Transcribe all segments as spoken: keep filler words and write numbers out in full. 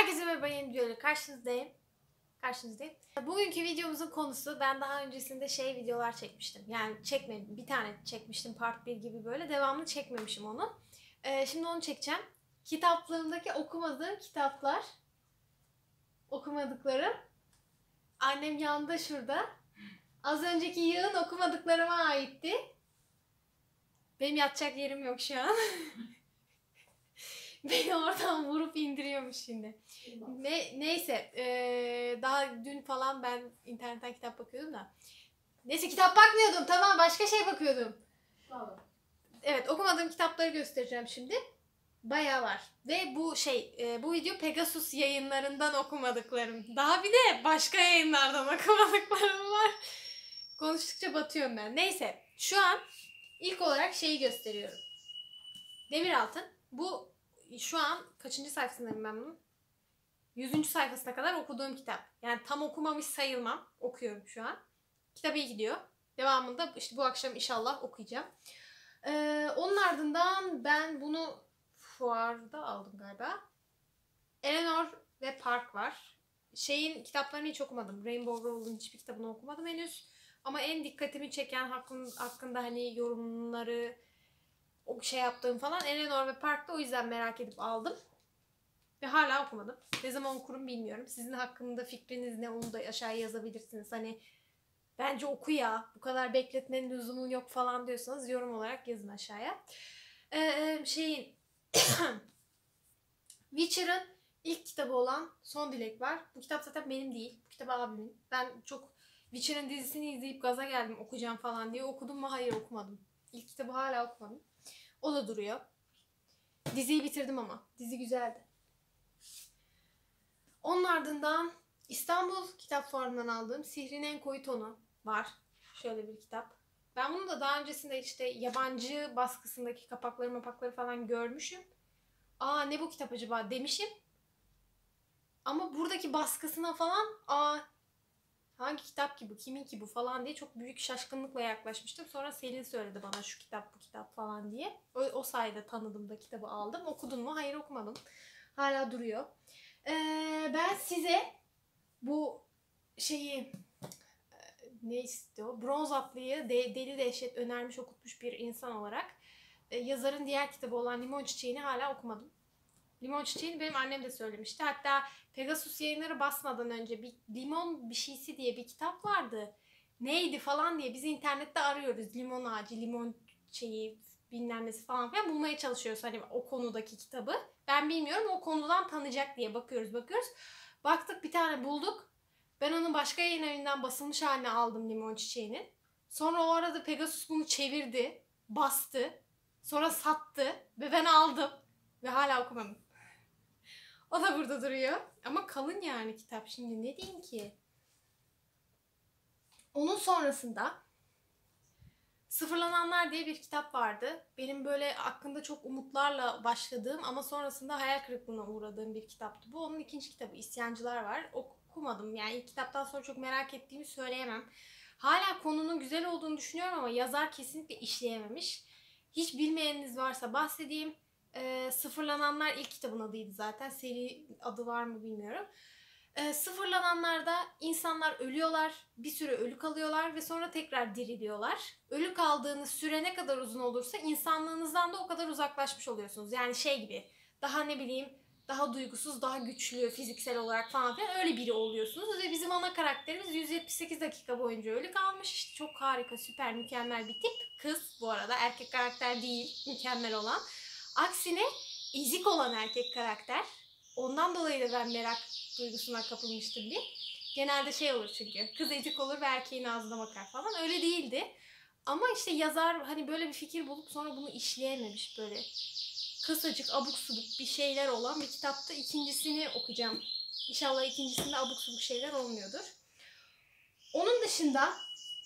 Herkese merhaba, yeni videoyla karşınızdayım. Karşınızdayım. Bugünkü videomuzun konusu, ben daha öncesinde şey videolar çekmiştim. Yani çekmedim, bir tane çekmiştim part bir gibi böyle. Devamını çekmemişim onu. Ee, şimdi onu çekeceğim. Kitaplığımdaki okumadığım kitaplar. Okumadıklarım. Annem yanında şurada. Az önceki yığın okumadıklarıma aitti. Benim yatacak yerim yok şu an. Beni oradan vurup indiriyormuş şimdi. Ne, neyse ee, daha dün falan ben internetten kitap bakıyordum da. Neyse, kitap bakmıyordum, tamam, başka şey bakıyordum. Tamam. Evet, okumadığım kitapları göstereceğim şimdi. Bayağı var. Ve bu şey e, bu video Pegasus yayınlarından okumadıklarım. Daha bir de başka yayınlardan okumadıklarım var. Konuştukça batıyorum ben. Neyse, şu an ilk olarak şeyi gösteriyorum. Demiraltın. Bu şu an kaçıncı sayfasındayım ben bunun? yüzüncü sayfasına kadar okuduğum kitap. Yani tam okumamış sayılmam. Okuyorum şu an. Kitap iyi gidiyor. Devamında işte bu akşam inşallah okuyacağım. Ee, onun ardından ben bunu fuarda aldım galiba. Eleanor ve Park var. Şeyin kitaplarını hiç okumadım. Rainbow Rowell'ın hiçbir kitabını okumadım henüz. Ama en dikkatimi çeken hakkında, hakkında hani yorumları, o şey yaptığım falan Eleanor ve Park'ta, o yüzden merak edip aldım. Ve hala okumadım. Ne zaman okurum bilmiyorum. Sizin hakkında fikriniz ne, onu da aşağıya yazabilirsiniz. Hani bence oku ya, bu kadar bekletmenin lüzumu yok falan diyorsanız yorum olarak yazın aşağıya. Ee, şeyin Witcher'ın ilk kitabı olan Son Dilek var. Bu kitap zaten benim değil. Bu kitap abimin. Ben çok Witcher'ın dizisini izleyip gaza geldim okuyacağım falan diye. Okudum mu? Hayır, okumadım. İlk kitabı hala okumadım. O da duruyor. Diziyi bitirdim ama. Dizi güzeldi. Onun ardından İstanbul Kitap Fuarı'ndan aldığım Sihrin En Koyu Tonu var. Şöyle bir kitap. Ben bunu da daha öncesinde işte yabancı baskısındaki kapakları mapakları falan görmüşüm. Aa, ne bu kitap acaba demişim. Ama buradaki baskısına falan aa hangi kitap ki bu, kimin ki bu falan diye çok büyük şaşkınlıkla yaklaşmıştım. Sonra Selin söyledi bana şu kitap bu kitap falan diye. O, o sayede tanıdım da kitabı aldım. Okudun mu? Hayır, okumadım. Hala duruyor. Ee, ben size bu şeyi ne istiyor? Bronz Atlı'yı de, Deli Dehşet önermiş, okutmuş bir insan olarak e, yazarın diğer kitabı olan Limon Çiçeği'ni hala okumadım. Limon Çiçeği'ni benim annem de söylemişti. Hatta Pegasus yayınları basmadan önce bir limon bir şeysi diye bir kitap vardı. Neydi falan diye biz internette arıyoruz. Limon ağacı, limon şeyi bilmem nesi falan filan bulmaya çalışıyoruz hani o konudaki kitabı. Ben bilmiyorum, o konudan tanıyacak diye bakıyoruz bakıyoruz. Baktık, bir tane bulduk. Ben onun başka yayın evinden basılmış halini aldım, Limon Çiçeği'nin. Sonra o arada Pegasus bunu çevirdi, bastı. Sonra sattı ve ben aldım. Ve hala okumadım. O da burada duruyor. Ama kalın yani kitap, şimdi ne diyeyim ki? Onun sonrasında Sıfırlananlar diye bir kitap vardı. Benim böyle hakkında çok umutlarla başladığım ama sonrasında hayal kırıklığına uğradığım bir kitaptı. Bu onun ikinci kitabı, İsyancılar var. Okumadım yani, ilk kitaptan sonra çok merak ettiğimi söyleyemem. Hala konunun güzel olduğunu düşünüyorum ama yazar kesinlikle işleyememiş. Hiç bilmeyeniniz varsa bahsedeyim. E, Sıfırlananlar ilk kitabın adıydı zaten. Seri adı var mı bilmiyorum. E, sıfırlananlarda insanlar ölüyorlar, bir süre ölü kalıyorlar ve sonra tekrar diriliyorlar. Ölü kaldığınız süre ne kadar uzun olursa insanlığınızdan da o kadar uzaklaşmış oluyorsunuz. Yani şey gibi, daha ne bileyim, daha duygusuz, daha güçlü fiziksel olarak falan filan öyle biri oluyorsunuz. Ve bizim ana karakterimiz yüz yetmiş sekiz dakika boyunca ölü kalmış. İşte çok harika, süper, mükemmel bir tip. Kız bu arada, erkek karakter değil mükemmel olan. Aksine ezik olan erkek karakter. Ondan dolayı da ben merak duygusuna kapılmıştım diye. Genelde şey olur çünkü, kız ezik olur ve erkeğin ağzına bakar falan. Öyle değildi. Ama işte yazar hani böyle bir fikir bulup sonra bunu işleyememiş, böyle kısacık abuk subuk bir şeyler olan bir kitapta. İkincisini okuyacağım. İnşallah ikincisinde abuk subuk şeyler olmuyordur. Onun dışında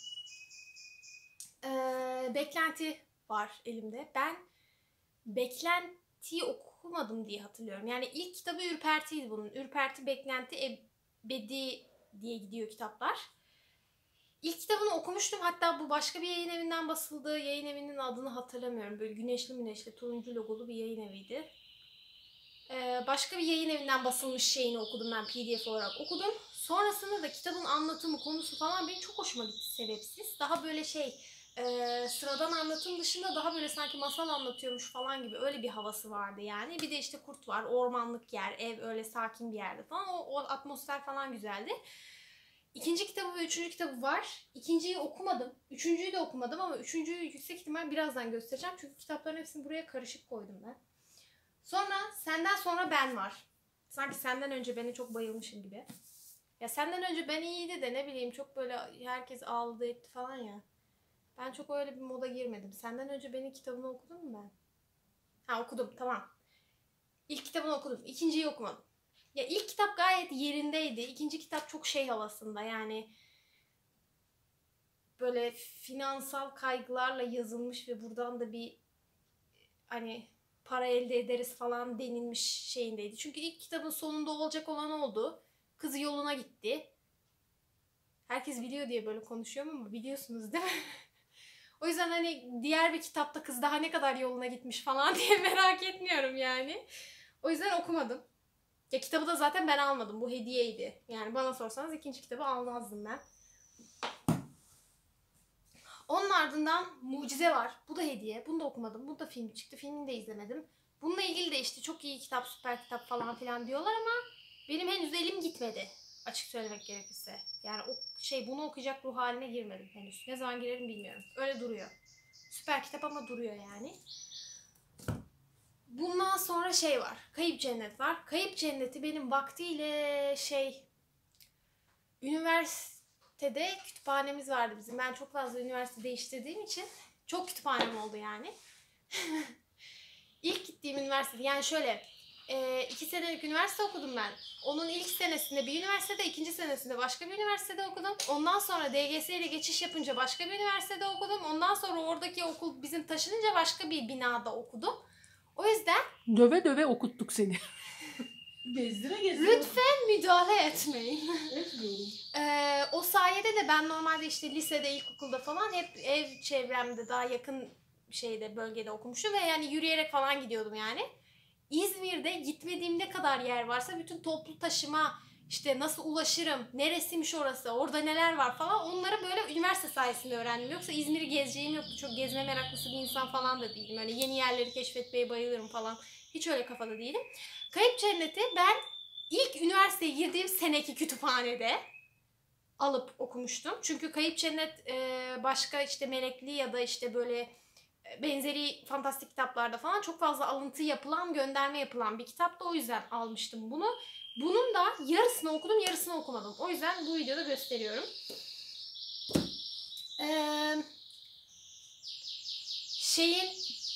ee, Beklenti var elimde. Ben Beklenti'yi okumadım diye hatırlıyorum. Yani ilk kitabı Ürperti'ydi bunun. Ürperti, Beklenti, Ebedi diye gidiyor kitaplar. İlk kitabını okumuştum. Hatta bu başka bir yayın evinden basıldı. Yayın evinin adını hatırlamıyorum. Böyle güneşli güneşli turuncu logolu bir yayın eviydi. Ee, başka bir yayın evinden basılmış şeyini okudum ben, P D F olarak okudum. Sonrasında da kitabın anlatımı, konusu falan benim çok hoşuma gitti sebepsiz. Daha böyle şey, e, sıradan anlatım dışında daha böyle sanki masal anlatıyormuş falan gibi öyle bir havası vardı yani. Bir de işte kurt var, ormanlık yer, ev öyle sakin bir yerde falan. O, o atmosfer falan güzeldi. İkinci kitabı ve üçüncü kitabı var. İkinciyi okumadım. Üçüncüyü de okumadım ama üçüncüyü yüksek ihtimal birazdan göstereceğim. Çünkü kitapların hepsini buraya karışık koydum ben. Sonra Senden Sonra Ben var. Sanki senden önce beni çok bayılmışım gibi. Ya senden önce ben iyiydi de ne bileyim çok böyle herkes ağladı etti falan ya. Ben çok öyle bir moda girmedim. Senden önce benim kitabını okudun mu ben? Ha okudum, tamam. İlk kitabını okudum. İkinciyi okumadım. Ya ilk kitap gayet yerindeydi. İkinci kitap çok şey havasında yani. Böyle finansal kaygılarla yazılmış ve buradan da bir hani para elde ederiz falan denilmiş şeyindeydi. Çünkü ilk kitabın sonunda olacak olan oldu. Kızı yoluna gitti. Herkes biliyor diye böyle konuşuyorum ama biliyorsunuz değil mi? O yüzden hani diğer bir kitapta kız daha ne kadar yoluna gitmiş falan diye merak etmiyorum yani. O yüzden okumadım. Ya kitabı da zaten ben almadım. Bu hediyeydi. Yani bana sorsanız ikinci kitabı almazdım ben. Onun ardından Mucize var. Bu da hediye. Bunu da okumadım. Bu da film çıktı. Filmini de izlemedim. Bununla ilgili de işte çok iyi kitap, süper kitap falan filan diyorlar ama benim henüz elim gitmedi. Açık söylemek gerekirse. Yani o şey bunu okuyacak ruh haline girmedim henüz. Ne zaman girerim bilmiyorum. Öyle duruyor. Süper kitap ama duruyor yani. Bundan sonra şey var. Kayıp Cennet var. Kayıp Cennet'i benim vaktiyle şey üniversitede kütüphanemiz vardı bizim. Ben çok fazla üniversite değiştirdiğim için çok kütüphanem oldu yani. İlk gittiğim üniversitede yani şöyle iki senelik üniversite okudum ben. Onun ilk senesinde bir üniversitede, ikinci senesinde başka bir üniversitede okudum. Ondan sonra D G S ile geçiş yapınca başka bir üniversitede okudum. Ondan sonra oradaki okul bizim taşınınca başka bir binada okudum. O yüzden döve döve okuttuk seni. Gezdire gezdire. Lütfen müdahale etmeyin. Etmiyorum. ee, o sayede de ben normalde işte lisede, ilkokulda falan hep ev çevremde daha yakın şeyde bölgede okumuşum ve yani yürüyerek falan gidiyordum yani. İzmir'de gitmediğim ne kadar yer varsa bütün toplu taşıma, işte nasıl ulaşırım, neresiymiş orası, orada neler var falan onları böyle üniversite sayesinde öğrendim. Yoksa İzmir'i gezeceğim yoktu. Çok gezme meraklısı bir insan falan da değilim. Öyle yeni yerleri keşfetmeye bayılırım falan. Hiç öyle kafada değilim. Kayıp Cennet'i ben ilk üniversiteye girdiğim seneki kütüphanede alıp okumuştum. Çünkü Kayıp Cennet başka işte Melekli ya da işte böyle benzeri fantastik kitaplarda falan çok fazla alıntı yapılan, gönderme yapılan bir kitaptı. O yüzden almıştım bunu. Bunun da yarısını okudum, yarısını okumadım. O yüzden bu videoda gösteriyorum. Ee, şeyin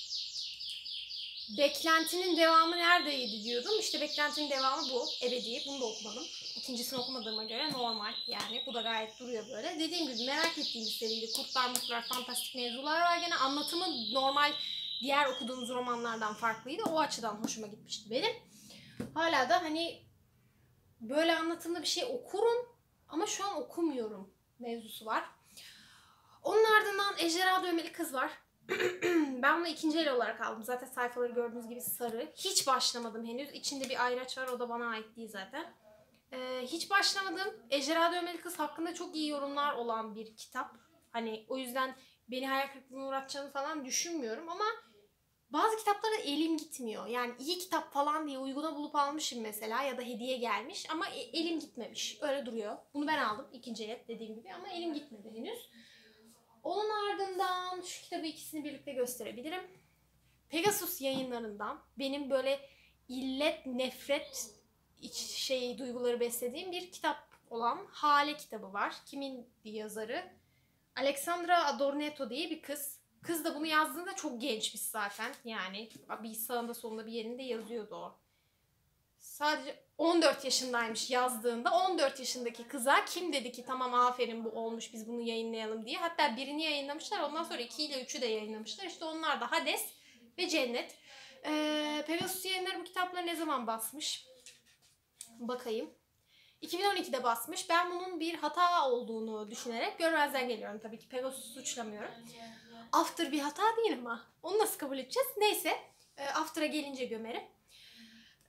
Beklentinin devamı neredeydi diyordum. İşte Beklentinin devamı bu. Ebedi. Bunu da okumadım. İkincisini okumadığıma göre normal yani. Bu da gayet duruyor böyle. Dediğim gibi merak ettiğim bir seriydi. Kurtlar, mutlar, fantastik mevzular var gene. Anlatımı normal diğer okuduğumuz romanlardan farklıydı. O açıdan hoşuma gitmişti benim. Hala da hani böyle anlatımlı bir şey okurum ama şu an okumuyorum mevzusu var. Onun ardından Ejderha Dövmeli Kız var. Ben bunu ikinci el olarak aldım. Zaten sayfaları gördüğünüz gibi sarı. Hiç başlamadım henüz. İçinde bir ayraç var. O da bana ait değil zaten. Ee, hiç başlamadım. Ejderha Dövmeli Kız hakkında çok iyi yorumlar olan bir kitap. Hani o yüzden beni hayal kırıklığına uğratacağını falan düşünmüyorum ama bazı kitaplara elim gitmiyor. Yani iyi kitap falan diye uyguna bulup almışım mesela ya da hediye gelmiş ama elim gitmemiş. Öyle duruyor. Bunu ben aldım ikinci el dediğim gibi ama elim gitmedi henüz. Onun ardından şu kitabı ikisini birlikte gösterebilirim. Pegasus Yayınlarından benim böyle illet, nefret iç şey duyguları beslediğim bir kitap olan Hale kitabı var. Kimin yazarı? Alexandra Adornetto diye bir kız. Kız da bunu yazdığında çok gençmiş zaten. Yani bir sağında solunda bir yerinde yazıyordu o. Sadece on dört yaşındaymış yazdığında. on dört yaşındaki kıza kim dedi ki tamam aferin bu olmuş biz bunu yayınlayalım diye. Hatta birini yayınlamışlar, ondan sonra iki ile üçü de yayınlamışlar. İşte onlar da Hades ve Cennet. Ee, Pegasus Yayınları bu kitapları ne zaman basmış? Bakayım. iki bin on ikide basmış. Ben bunun bir hata olduğunu düşünerek görmezden geliyorum tabii ki. Pegasus'u suçlamıyorum. After bir hata değil ama. Onu nasıl kabul edeceğiz? Neyse. After'a gelince gömerim.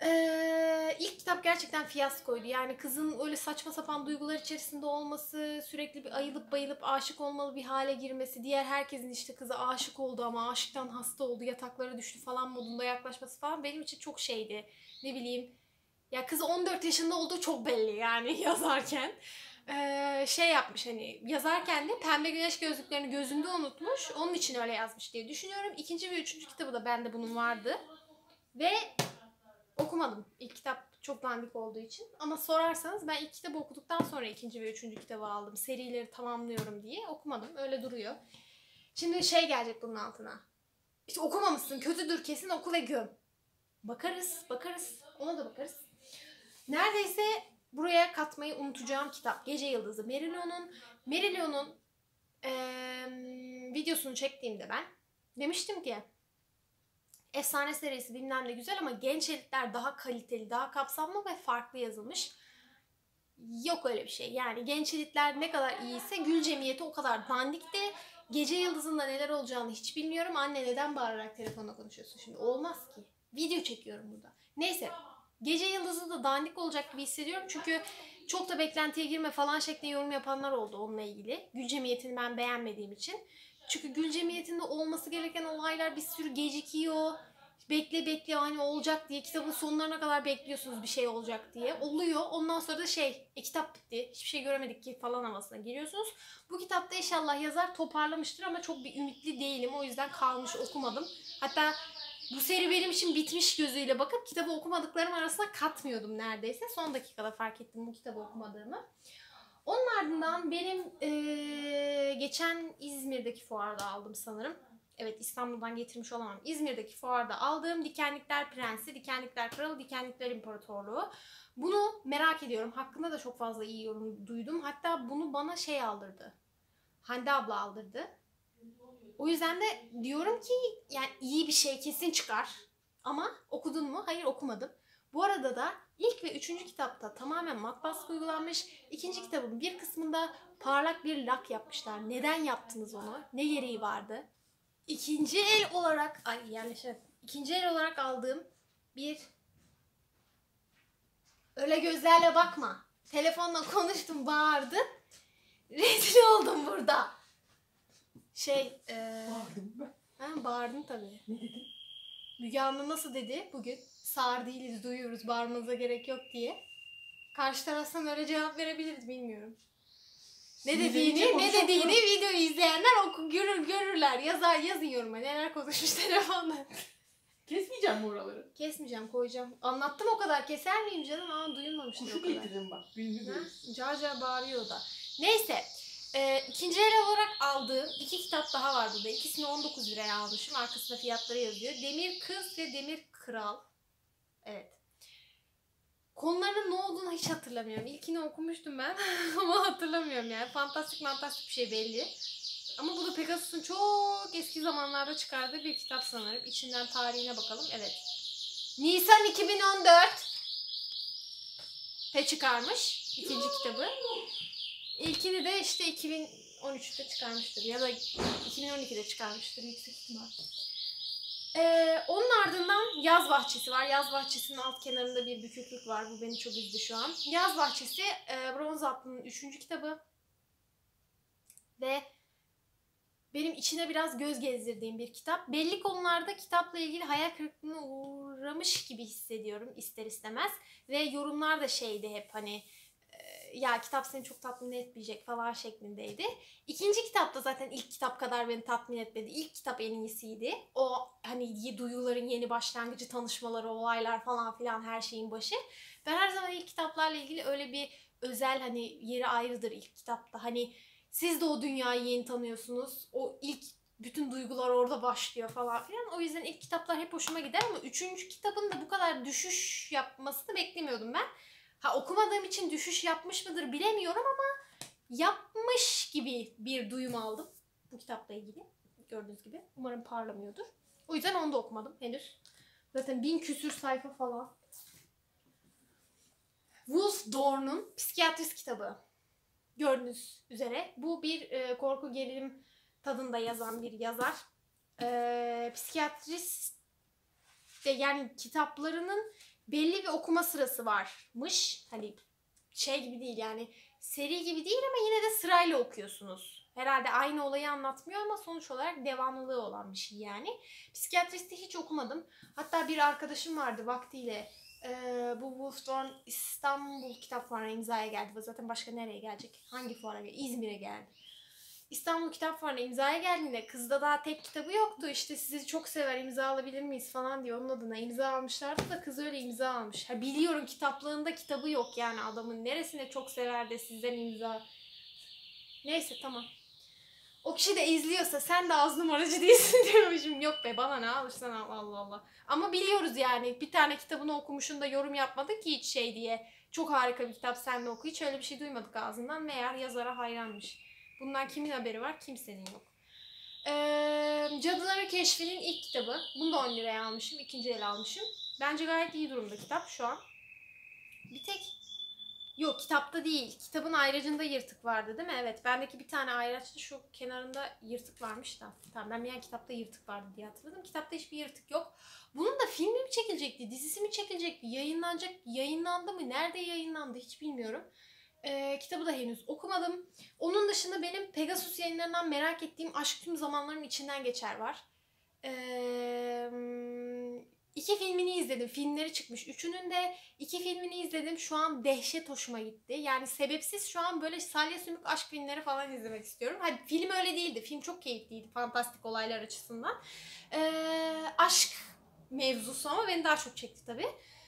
Ee, ilk kitap gerçekten fiyaskoydu. Yani kızın öyle saçma sapan duygular içerisinde olması, sürekli bir ayılıp bayılıp aşık olmalı bir hale girmesi, diğer herkesin işte kızı aşık oldu ama aşıktan hasta oldu, yataklara düştü falan modunda yaklaşması falan benim için çok şeydi. Ne bileyim. Ya kız on dört yaşında olduğu çok belli yani yazarken. Ee, şey yapmış hani yazarken de pembe güneş gözlüklerini gözünde unutmuş. Onun için öyle yazmış diye düşünüyorum. İkinci ve üçüncü kitabı da bende bunun vardı. Ve okumadım. İlk kitap çok dandik olduğu için. Ama sorarsanız ben ilk kitabı okuduktan sonra ikinci ve üçüncü kitabı aldım. Serileri tamamlıyorum diye okumadım. Öyle duruyor. Şimdi şey gelecek bunun altına. İşte okumamışsın, kötüdür kesin, oku ve göm. Bakarız, bakarız. Ona da bakarız. Neredeyse buraya katmayı unutacağım kitap. Gece Yıldızı. Merillion'un Merillion'un ee, videosunu çektiğimde ben demiştim ki efsane serisi bilmem ne güzel ama genç elitler daha kaliteli, daha kapsamlı ve farklı yazılmış. Yok öyle bir şey. Yani genç elitler ne kadar iyiyse Gül Cemiyeti o kadar dandikti. Gece Yıldızı'nda neler olacağını hiç bilmiyorum. Anne neden bağırarak telefonla konuşuyorsun şimdi? Olmaz ki. Video çekiyorum burada. Neyse. Gece Yıldızı da dandik olacak gibi hissediyorum. Çünkü çok da beklentiye girme falan şeklinde yorum yapanlar oldu onunla ilgili. Gül Cemiyeti'ni ben beğenmediğim için. Çünkü Gül Cemiyeti'nde olması gereken olaylar bir sürü gecikiyor. Bekle bekle hani olacak diye kitabın sonlarına kadar bekliyorsunuz bir şey olacak diye. Oluyor. Ondan sonra da şey e, kitap bitti. Hiçbir şey göremedik ki falan havasına giriyorsunuz. Bu kitapta inşallah yazar toparlamıştır ama çok bir ümitli değilim. O yüzden kalmış okumadım. Hatta bu seri benim için bitmiş gözüyle bakıp kitabı okumadıklarım arasına katmıyordum neredeyse. Son dakikada fark ettim bu kitabı okumadığımı. Onun ardından benim ee, geçen İzmir'deki fuarda aldım sanırım. Evet İstanbul'dan getirmiş olamam. İzmir'deki fuarda aldığım Dikenlikler Prensi, Dikenlikler Kralı, Dikenlikler İmparatorluğu. Bunu merak ediyorum. Hakkında da çok fazla iyi yorum duydum. Hatta bunu bana şey aldırdı. Hande abla aldırdı. O yüzden de diyorum ki yani iyi bir şey kesin çıkar. Ama okudun mu? Hayır okumadım. Bu arada da ilk ve üçüncü kitapta tamamen mat baskı uygulanmış. İkinci kitabın bir kısmında parlak bir lak yapmışlar. Neden yaptınız onu? Ne gereği vardı? İkinci el olarak, ay yerleşelim. İkinci el olarak aldığım bir öyle gözlerle bakma. Telefonla konuştum, bağırdım. Rezil oldum burada. Şey, ee... Bağırdım ben. Ben bağırdım tabii. Ne dedin? Müge Anlı nasıl dedi bugün? Sağır değiliz, duyuyoruz, bağırmanıza gerek yok diye. Karşı taraftan öyle cevap verebiliriz, bilmiyorum. Ne dediğini, ne dediğini videoyu izleyenler oku, görür, görürler. Yazar, yazın yoruma neler konuşmuş telefonla. Kesmeyeceğim bu oraları. Kesmeyeceğim, koyacağım. Anlattım o kadar. Keser miyim canım? Aa duyulmamıştır Kuşu o kadar. getiririm bak. Gündüz Ha? görürsün. Car car bağırıyor da. Neyse. E, ikinci el olarak aldığım iki kitap daha var burada. İkisini on dokuz liraya almışım. Arkasında fiyatları yazıyor. Demir Kız ve Demir Kral. Evet. Konularının ne olduğunu hiç hatırlamıyorum. İlkini okumuştum ben ama hatırlamıyorum yani. Fantastik fantastik bir şey belli. Ama bu da Pegasus'un çok eski zamanlarda çıkardığı bir kitap sanırım. İçinden tarihine bakalım. Evet. Nisan iki bin on dört te çıkarmış ikinci kitabı. İlkini de işte iki bin on üçte çıkarmıştır ya da iki bin on ikide çıkarmıştır yüksek ihtimal. Ee, onun ardından Yaz Bahçesi var. Yaz Bahçesi'nin alt kenarında bir büküklük var. Bu beni çok üzdü şu an. Yaz Bahçesi e, Bronz Atlı'nın üçüncü kitabı. Ve benim içine biraz göz gezdirdiğim bir kitap. Belli konularda kitapla ilgili hayal kırıklığına uğramış gibi hissediyorum ister istemez. Ve yorumlar da şeydi hep hani ya kitap seni çok tatmin etmeyecek falan şeklindeydi. İkinci kitap da zaten ilk kitap kadar beni tatmin etmedi. İlk kitap en iyisiydi. O hani duyguların yeni başlangıcı, tanışmaları, olaylar falan filan her şeyin başı. Ben her zaman ilk kitaplarla ilgili öyle bir özel hani yeri ayrıdır ilk kitapta. Hani siz de o dünyayı yeni tanıyorsunuz. O ilk bütün duygular orada başlıyor falan filan. O yüzden ilk kitaplar hep hoşuma gider ama üçüncü kitabın da bu kadar düşüş yapmasını beklemiyordum ben. Ha okumadığım için düşüş yapmış mıdır bilemiyorum ama yapmış gibi bir duyum aldım bu kitapla ilgili. Gördüğünüz gibi. Umarım parlamıyordur. O yüzden onu da okumadım henüz. Zaten bin küsür sayfa falan. Wolf Dorn'un Psikiyatrist kitabı. Gördüğünüz üzere. Bu bir e, korku gerilim tadında yazan bir yazar. E, psikiyatrist de yani kitaplarının belli bir okuma sırası varmış. Hani şey gibi değil yani seri gibi değil ama yine de sırayla okuyorsunuz. Herhalde aynı olayı anlatmıyor ama sonuç olarak devamlılığı olan bir şey yani. Psikiyatristi hiç okumadım. Hatta bir arkadaşım vardı vaktiyle ee, bu Wolfdorn İstanbul Kitap Fuarı'na imzaya geldi. Zaten başka nereye gelecek? Hangi fuara geldi? İzmir'e geldi. İstanbul Kitap Fuarı'na imzaya geldiğinde kızda daha tek kitabı yoktu. İşte sizi çok sever imza alabilir miyiz falan diye onun adına imza almışlardı da kız öyle imza almış. Ha, biliyorum kitaplığında kitabı yok yani adamın neresine çok sever de sizden imza. Neyse tamam. O kişi de izliyorsa sen de az numaracı değilsin diyormuşum. Yok be bana ne alırsan al Allah Allah. Ama biliyoruz yani bir tane kitabını okumuşsun da yorum yapmadın ki hiç şey diye. Çok harika bir kitap sen de oku. Hiç öyle bir şey duymadık ağzından. Meğer yazara hayranmış. Bundan kimin haberi var? Kimsenin yok. Ee, Cadıları Keşfi'nin ilk kitabı. Bunu da on liraya almışım. İkinci el almışım. Bence gayet iyi durumda kitap şu an. Bir tek yok kitapta değil. Kitabın ayracında yırtık vardı değil mi? Evet. Bendeki bir tane ayraçta şu kenarında yırtık varmış da. Tamam ben bir an kitapta yırtık vardı diye hatırladım. Kitapta hiçbir yırtık yok. Bunun da filmi mi çekilecekti? Dizisi mi çekilecekti? Yayınlanacak. Yayınlandı mı? Nerede yayınlandı? Hiç bilmiyorum. Ee, kitabı da henüz okumadım. Onun dışında benim Pegasus yayınlarından merak ettiğim Aşk Tüm Zamanların İçinden Geçer var. Ee, iki filmini izledim. Filmleri çıkmış. Üçünün de iki filmini izledim. Şu an dehşet hoşuma gitti. Yani sebepsiz şu an böyle salya sümük aşk filmleri falan izlemek istiyorum. Hadi film öyle değildi. Film çok keyifliydi. Fantastik olaylar açısından. Ee, aşk mevzusu ama beni daha çok çekti tabii.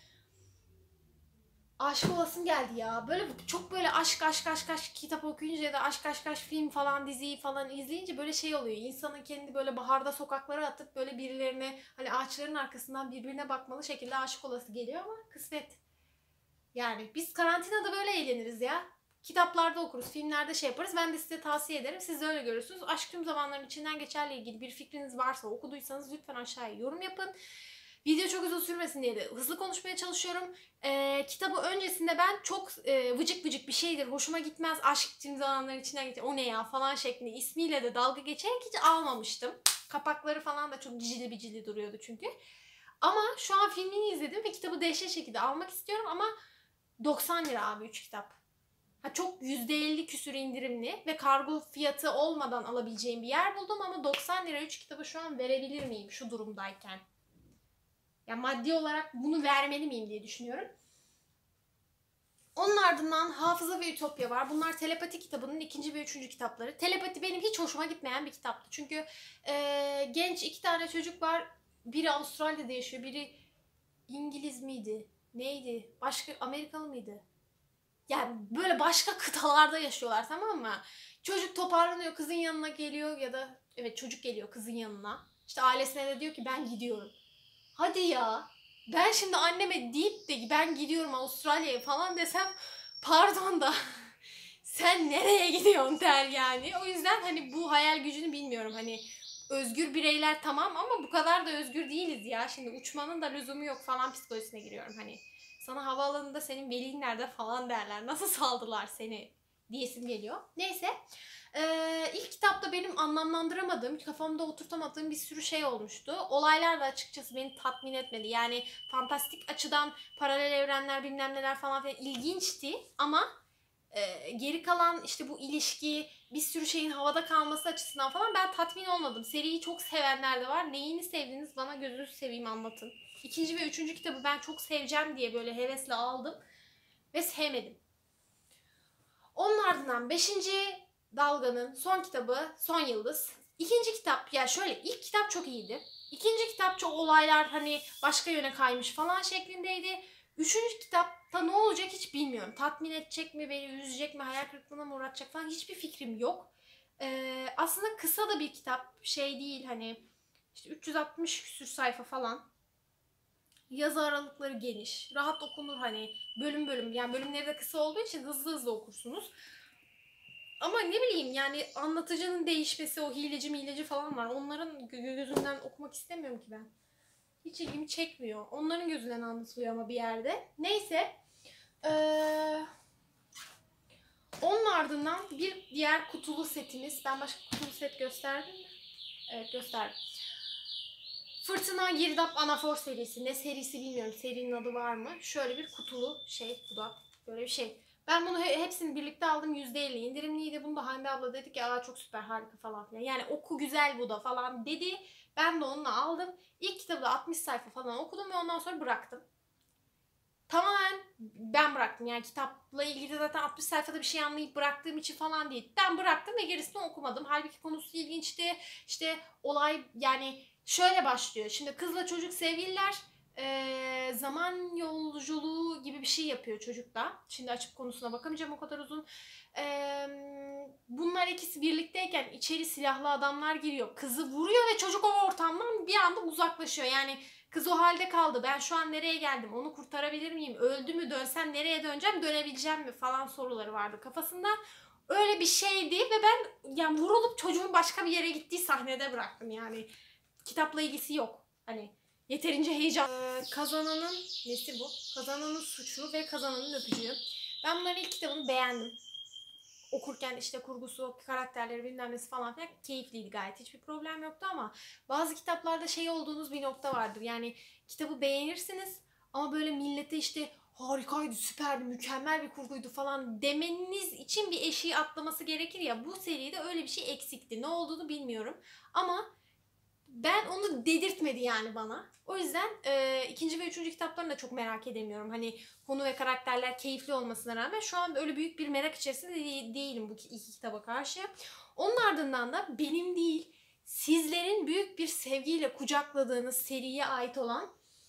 Aşık olasım geldi ya. Böyle çok böyle aşk aşk aşk aşk kitap okuyunca ya da aşk aşk aşk film falan diziyi falan izleyince böyle şey oluyor. İnsanın kendi böyle baharda sokaklara atıp böyle birilerine hani ağaçların arkasından birbirine bakmalı şekilde aşık olası geliyor ama kısmet. Yani biz karantinada böyle eğleniriz ya. Kitaplarda okuruz, filmlerde şey yaparız. Ben de size tavsiye ederim. Siz de öyle görürsünüz. Aşk Tüm Zamanların İçinden Geçer'le ilgili bir fikriniz varsa okuduysanız lütfen aşağıya yorum yapın. Video çok uzun sürmesin diye de hızlı konuşmaya çalışıyorum. Ee, kitabı öncesinde ben çok e, vıcık vıcık bir şeydir, hoşuma gitmez, aşk tüm zamanların içinden geçer, o ne ya falan şeklinde ismiyle de dalga geçerek hiç almamıştım. Kapakları falan da çok cicili bicili duruyordu çünkü. Ama şu an filmini izledim ve kitabı dehşet şekilde almak istiyorum ama doksan lira abi üç kitap. Ha çok yüzde elli küsür indirimli ve kargo fiyatı olmadan alabileceğim bir yer buldum ama doksan lira üç kitabı şu an verebilir miyim şu durumdayken? Ya maddi olarak bunu vermeli miyim diye düşünüyorum. Onun ardından Hafıza ve Ütopya var. Bunlar Telepati kitabının ikinci ve üçüncü kitapları. Telepati benim hiç hoşuma gitmeyen bir kitaptı. Çünkü e, genç iki tane çocuk var. Biri Avustralya'da yaşıyor, biri İngiliz miydi? Neydi? Başka Amerikalı mıydı? Yani böyle başka kıtalarda yaşıyorlar, tamam mı? Çocuk toparlanıyor, kızın yanına geliyor ya da evet çocuk geliyor kızın yanına. İşte ailesine de diyor ki ben gidiyorum. Hadi ya. Ben şimdi anneme deyip de ben gidiyorum Avustralya'ya falan desem pardon da sen nereye gidiyorsun der yani. O yüzden hani bu hayal gücünü bilmiyorum. Hani özgür bireyler tamam ama bu kadar da özgür değiliz ya. Şimdi uçmanın da lüzumu yok falan psikolojisine giriyorum. Hani sana havaalanında senin velin nerede falan derler. Nasıl saldılar seni diyesim geliyor. Neyse. Ee, ilk kitapta benim anlamlandıramadığım, kafamda oturtamadığım bir sürü şey olmuştu. Olaylar da açıkçası beni tatmin etmedi. Yani fantastik açıdan paralel evrenler bilmem neler falan filan ilginçti ama e, geri kalan işte bu ilişki, bir sürü şeyin havada kalması açısından falan ben tatmin olmadım. Seriyi çok sevenler de var. Neyini sevdiniz bana gözünüzü seveyim anlatın. İkinci ve üçüncü kitabı ben çok seveceğim diye böyle hevesle aldım ve sevmedim. Onun ardından beşinci dalganın son kitabı Son Yıldız. İkinci kitap ya şöyle ilk kitap çok iyiydi. İkinci kitap çok olaylar hani başka yöne kaymış falan şeklindeydi. Üçüncü kitapta ne olacak hiç bilmiyorum. Tatmin edecek mi, beni üzecek mi, hayal kırıklığına mı uğratacak falan hiçbir fikrim yok. Ee, aslında kısa da bir kitap şey değil hani işte üç yüz altmış küsür sayfa falan. Yazı aralıkları geniş, rahat okunur hani bölüm bölüm yani bölümleri de kısa olduğu için hızlı hızlı okursunuz. Ama ne bileyim yani anlatıcının değişmesi, o hileci mileci falan var. Onların gözünden okumak istemiyorum ki ben. Hiç ilgimi çekmiyor. Onların gözünden anlatılıyor ama bir yerde. Neyse. Ee, onun ardından bir diğer kutulu setimiz. Ben başka kutulu set gösterdim mi? Evet gösterdim. Fırtına Girdap Anafor serisi. Ne serisi bilmiyorum. Serinin adı var mı? Şöyle bir kutulu şey. Bu da böyle bir şey. Ben bunu he- hepsini birlikte aldım. yüzde elli indirimliydi. Bunu da Hande abla dedi ki aa çok süper harika falan filan. Yani oku güzel bu da falan dedi. Ben de onunla aldım. İlk kitabı da altmış sayfa falan okudum ve ondan sonra bıraktım. Tamamen ben bıraktım. Yani kitapla ilgili zaten altmış sayfada bir şey anlayıp bıraktığım için falan değil. Ben bıraktım ve gerisini okumadım. Halbuki konusu ilginçti. İşte olay yani şöyle başlıyor. Şimdi kızla çocuk sevgililer. Ee, zaman yolculuğu gibi bir şey yapıyor çocukla. Şimdi açıp konusuna bakamayacağım o kadar uzun. Ee, bunlar ikisi birlikteyken içeri silahlı adamlar giriyor. Kızı vuruyor ve çocuk o ortamdan bir anda uzaklaşıyor. Yani kız o halde kaldı. Ben şu an nereye geldim? Onu kurtarabilir miyim? Öldü mü? Dönsem nereye döneceğim? Dönebileceğim mi? Falan soruları vardı kafasında. Öyle bir şeydi ve ben yani vurulup çocuğun başka bir yere gittiği sahnede bıraktım yani. Kitapla ilgisi yok. Hani yeterince heyecan. Ee, kazananın nesi bu? Kazananın suçu ve kazananın öpücüğü. Ben bunların ilk kitabını beğendim. Okurken işte kurgusu, karakterleri bilmem nesi falan filan keyifliydi gayet. Hiçbir problem yoktu ama bazı kitaplarda şey olduğunuz bir nokta vardır. Yani kitabı beğenirsiniz ama böyle millete işte harikaydı, süperdi, mükemmel bir kurguydu falan demeniz için bir eşiği atlaması gerekir ya. Bu seride öyle bir şey eksikti. Ne olduğunu bilmiyorum ama ben onu dedirtmedi yani bana. O yüzden e, ikinci ve üçüncü kitaplarını da çok merak edemiyorum. Hani konu ve karakterler keyifli olmasına rağmen şu an öyle büyük bir merak içerisinde de- değilim bu iki kitaba karşı. Onun ardından da benim değil, sizlerin büyük bir sevgiyle kucakladığınız seriye ait olan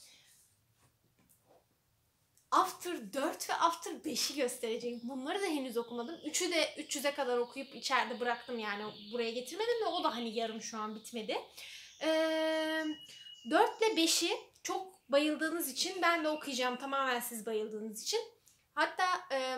After dört ve After beşi göstereceğim. Bunları da henüz okumadım. üçü de üç yüze kadar okuyup içeride bıraktım yani buraya getirmedim ve o da hani yarım şu an bitmedi. Ee, dört ile beşi çok bayıldığınız için ben de okuyacağım tamamen siz bayıldığınız için. Hatta e,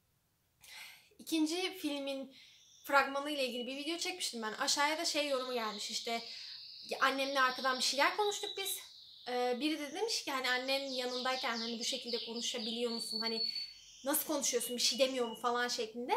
ikinci filmin fragmanı ile ilgili bir video çekmiştim ben. Aşağıya da şey yorumu gelmiş işte annemle arkadan bir şeyler konuştuk biz. Ee, biri de demiş ki hani annenin yanındayken hani bu şekilde konuşabiliyor musun? Hani nasıl konuşuyorsun bir şey demiyor mu falan şeklinde.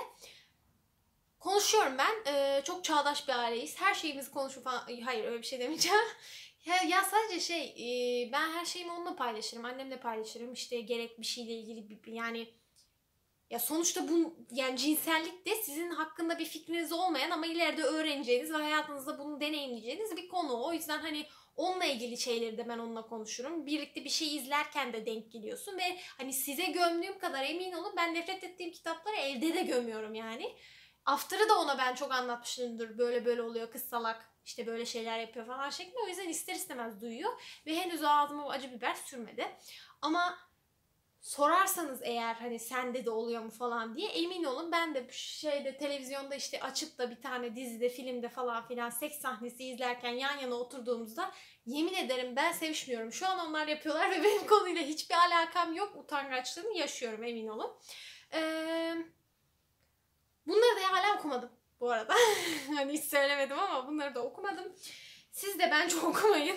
Konuşuyorum ben. Ee, çok çağdaş bir aileyiz. Her şeyimizi konuşup falan. Hayır öyle bir şey demeyeceğim. Ya, ya sadece şey e, ben her şeyimi onunla paylaşırım. Annemle paylaşırım. İşte gerek bir şeyle ilgili bir yani ya sonuçta bu yani cinsellik de sizin hakkında bir fikriniz olmayan ama ileride öğreneceğiniz ve hayatınızda bunu deneyimleyeceğiniz bir konu. O yüzden hani onunla ilgili şeyleri de ben onunla konuşurum. Birlikte bir şey izlerken de denk geliyorsun ve hani size gömdüğüm kadar emin olun ben nefret ettiğim kitapları evde de gömüyorum yani. After'ı da ona ben çok anlatmışımdır. Böyle böyle oluyor kız salak işte böyle şeyler yapıyor falan şeklinde. O yüzden ister istemez duyuyor ve henüz ağzıma acı biber sürmedi. Ama sorarsanız eğer hani sende de oluyor mu falan diye emin olun ben de şeyde televizyonda işte açıp da bir tane dizide filmde falan filan seks sahnesi izlerken yan yana oturduğumuzda yemin ederim ben sevişmiyorum. Şu an onlar yapıyorlar ve benim konuyla hiçbir alakam yok. Utangaçlığını yaşıyorum emin olun. Ee, bunları da hala okumadım bu arada. Hani hiç söylemedim ama bunları da okumadım. Siz de bence okumayın.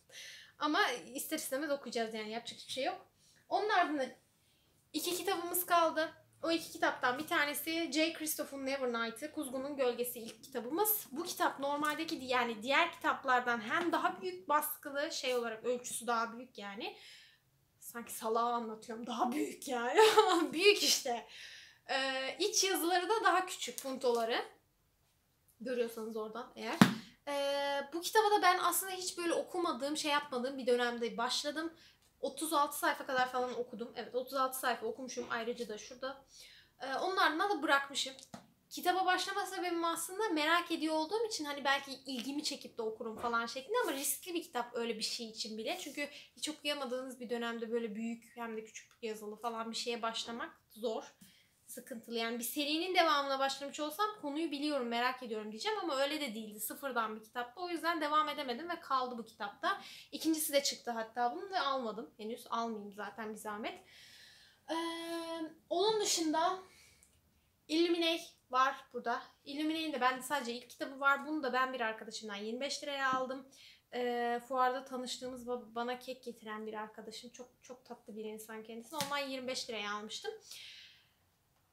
Ama ister istemez okuyacağız yani yapacak hiçbir şey yok. Onun ardından İki kitabımız kaldı. O iki kitaptan bir tanesi J. Christopher'ın Nevernight'ı, Kuzgunun Gölgesi ilk kitabımız. Bu kitap normaldeki yani diğer kitaplardan hem daha büyük baskılı şey olarak ölçüsü daha büyük yani. Sanki salağı anlatıyorum. Daha büyük yani. Büyük işte. Ee, iç yazıları da daha küçük puntoları. Görüyorsanız oradan eğer. Ee, bu kitaba da ben aslında hiç böyle okumadığım, şey yapmadığım bir dönemde başladım. otuz altı sayfa kadar falan okudum. Evet otuz altı sayfa okumuşum ayrıca da şurada. Ee, onun ardından da bırakmışım. Kitaba başlama sebebim aslında merak ediyor olduğum için hani belki ilgimi çekip de okurum falan şeklinde ama riskli bir kitap öyle bir şey için bile. Çünkü hiç okuyamadığınız bir dönemde böyle büyük hem de küçük yazılı falan bir şeye başlamak zor. Sıkıntılı. Yani bir serinin devamına başlamış olsam konuyu biliyorum, merak ediyorum diyeceğim ama öyle de değildi. Sıfırdan bir kitaptı. O yüzden devam edemedim ve kaldı bu kitapta. İkincisi de çıktı hatta bunu da almadım. Henüz almayayım zaten bir zahmet. Ee, onun dışında Illuminate var burada. Illuminate'in de bende sadece ilk kitabı var. Bunu da ben bir arkadaşımdan yirmi beş liraya aldım. Ee, fuarda tanıştığımız bana kek getiren bir arkadaşım. Çok çok tatlı bir insan kendisi. Ondan yirmi beş liraya almıştım.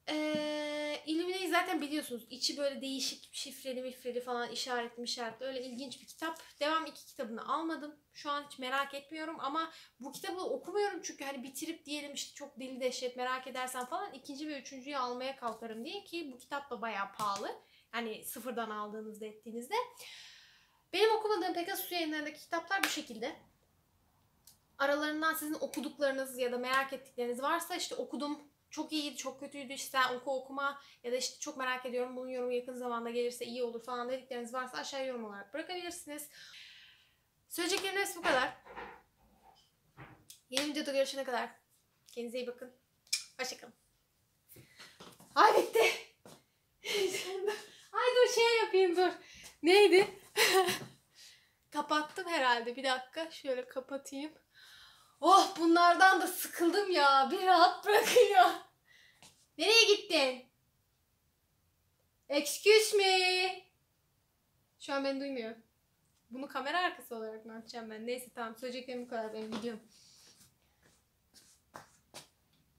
Ee, Illumina'yı zaten biliyorsunuz. İçi böyle değişik, şifreli mifreli falan, işaretli işaretli, öyle ilginç bir kitap. Devam iki kitabını almadım. Şu an hiç merak etmiyorum ama bu kitabı okumuyorum çünkü hani bitirip diyelim işte çok deli dehşet merak edersen falan ikinci ve üçüncüyü almaya kalkarım diye, ki bu kitap da bayağı pahalı. Hani sıfırdan aldığınızda ettiğinizde. Benim okumadığım Pegasus Yayınları'ndaki kitaplar bu şekilde. Aralarından sizin okuduklarınız ya da merak ettikleriniz varsa, işte okudum, çok iyiydi, çok kötüydü, işte sen oku okuma ya da işte çok merak ediyorum, bunun yorumu yakın zamanda gelirse iyi olur falan dedikleriniz varsa aşağıya yorum olarak bırakabilirsiniz. Söyleyeceklerim hepsi bu kadar. Yeni videoda görüşene kadar kendinize iyi bakın. Hoşçakalın. Ay bitti. Ay dur şey yapayım dur. Neydi? Kapattım herhalde. Bir dakika. Şöyle kapatayım. Oh, bunlardan da sıkıldım ya. Bir rahat bırakın ya. Nereye gittin? Excuse me. Şu an beni duymuyor. Bunu kamera arkası olarak mı açacağım ben? Neyse tamam. Söyleyeceklerim bu kadar benim videom.